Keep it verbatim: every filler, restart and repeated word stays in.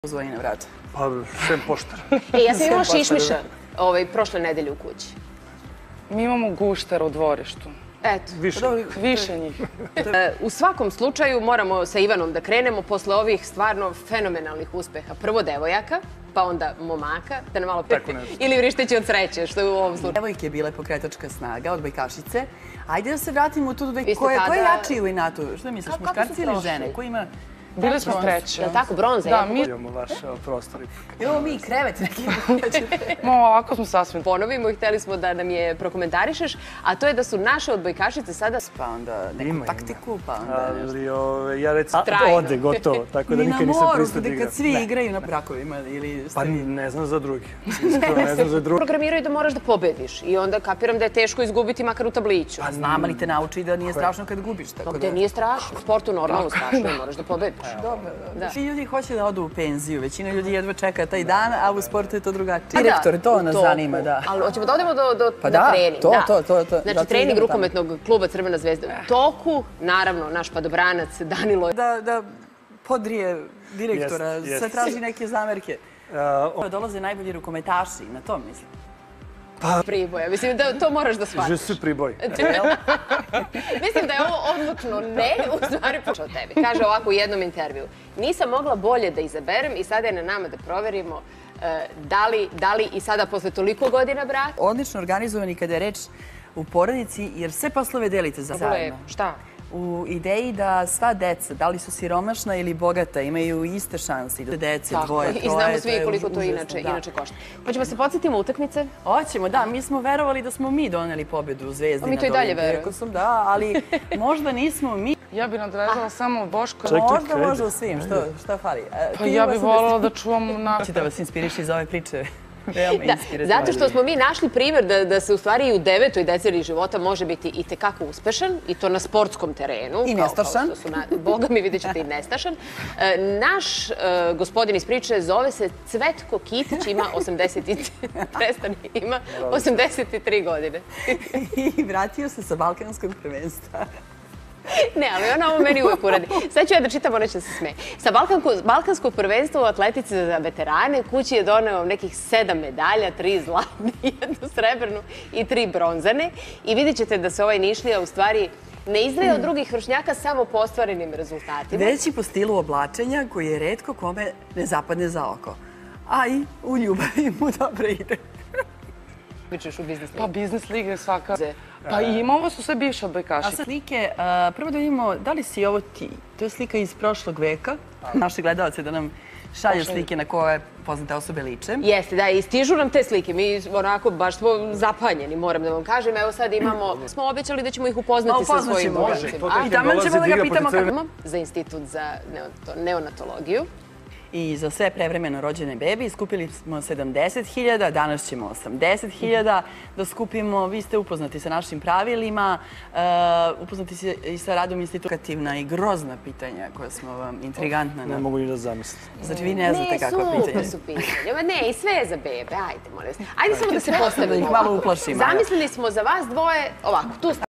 Zvoni na vrat. Pa, sem poštar. E, ja sam imala šišmiša prošle nedelje u kući. Mi imamo gušter u dvorištu. Eto. Više. Više njih. U svakom slučaju moramo sa Ivanom da krenemo posle ovih stvarno fenomenalnih uspeha. Prvo devojaka, pa onda momaka, da nam malo peti. Ili vrišteći od sreće, što je u ovom slučaju. Devojke je bila pokretačka snaga, odbojkašice. Ajde da se vratimo u tu dve... Vi ste Ko je tada- jači u inatu? Što misliš, Kako- kako muškarci su ili prošli? žene? Ko ima... Bili smo treće. Je li tako, bronza? Da, ja? mi Imamo vaš prostor. Imamo mi krevet neki. smo ovako smo sasvim... Ponovimo i hteli smo da nam je prokomentarišeš, a to je da su naše odbojkašice sada Pa onda neku Ima, ima. taktiku, pa onda nešto. Ali ove, ja recimo Trajno. ode, gotovo. Tako da Ni na nikad nisam moru, pristao da gde igram. kad svi Ne. igraju na prakovima ili... Pa ne znam za drugi. Iskreno, ne znam za drugi. programiraju da moraš da pobediš i onda kapiram da je teško izgubiti makar u tabliću. Pa znam, ali te nauči da nije strašno kad gubiš, tako da... Gde nije strašno. U sportu normalno strašno i moraš da pobediš. Dobro, Da. Svi ljudi hoće da odu u penziju, većina ljudi jedva čeka taj dan, a u sportu je to drugačije. Pa da, Direktor, to u nas toku. zanima, da. Ali hoćemo da odemo do, do, Pa do da, trening. to, da. to, to, to. Znači, Zato trening idemo tamo. rukometnog kluba Crvena zvezda u toku. Naravno, naš padobranac Danilo. Da, da podrije direktora, Jest, jest. sve traži neke zamerke. Uh, Dolaze najbolji rukometaši, na to mislim. Priboja. Mislim da to moraš da shvatiš. Je su priboj. Mislim da je ovo odlučno ne, u stvari počeo tebi. Kaže ovako u jednom intervju. Nisam mogla bolje da izaberem i sada je na nama da proverimo e, da li, da li i sada posle toliko godina braka. Odlično organizovani kada je reč u porodici, jer sve poslove delite za zajedno. Lepo. Šta? U ideji da sva deca, da li su siromašna ili bogata, imaju iste šanse. Dece, dvoje, I troje, znamo to svi je koliko to užasno, inače, da. inače košta. Hoćemo se podsjetimo utakmice? Hoćemo, da, mi smo verovali da smo mi doneli pobedu u Zvezdi. A mi to i nad dalje Olimpijom, verujemo. iako sam, Da, ali možda nismo mi. Ja bih nadrezala samo Boško. Čekaj, Možda kredi. može u svim, što, šta fali? E, Pa ti ja bih osamdeset- voljela da čuvam na... Hoće da vas inspiriše iz ove priče. Veoma Da, inspirativno. zato što smo mi našli primjer da, da se u stvari i u devetoj deceniji života može biti i tekako uspešan i to na sportskom terenu. I kao- nestašan. kao što su na- Boga mi vidjet ćete i nestašan. E, naš e, gospodin iz priče zove se Cvetko Kitić, ima osamdeset i tri, prestani, ima osamdeset i tri godine. I vratio se sa balkanskog prvenstva. Ne, ali ona ovo meni uvek uradi. Sad ću ja da čitam, ona će se smeje. Sa Balkanko- balkanskog prvenstva u atletici za veterane kući je doneo nekih sedam medalja, tri zlatne, jednu srebrnu i tri bronzane. I vidjet ćete da se ovaj Nišlija u stvari ne izdvaja od drugih vršnjaka samo po ostvarenim rezultatima. Već i po stilu oblačenja koji je retko kome ne zapadne za oko. A i u ljubavi mu dobro ide. Pričaš u biznis Pa biznis liga je svaka... Ze. Pa i ima, ovo su sve bivše A odbojkaši. sad slike, a, prvo da vidimo da li si ovo ti. To je slika iz prošlog veka. Naši gledalci da nam šalju slike na koje poznate osobe liče. Jeste, da, i stižu nam te slike. Mi onako baš smo zapanjeni, moram da vam kažem. Evo sad imamo, smo obećali da ćemo ih upoznati Ma, sa upoznat svojim ćemo ga. bogatima. Može, to A? I tamo ćemo da ga Dolazi pitamo Liga kako... protiv Za institut za neonato- neonatologiju. I za sve prevremeno rođene bebi skupili smo sedamdeset hiljada, danas ćemo osamdeset hiljada da skupimo. Vi ste upoznati sa našim pravilima, uh, upoznati ste i sa radom institukativna i grozna pitanja koja smo vam intrigantna. Ne mogu ni da zamislim. Znači vi ne znate kako Ne, pitanje. super su pitanja. Ma ne, i sve je za bebe. Ajde, molim vas. Ajde samo da se Da postavimo. ih malo ovako. uplašimo, evo. Zamislili smo za vas dvoje, ovako, tu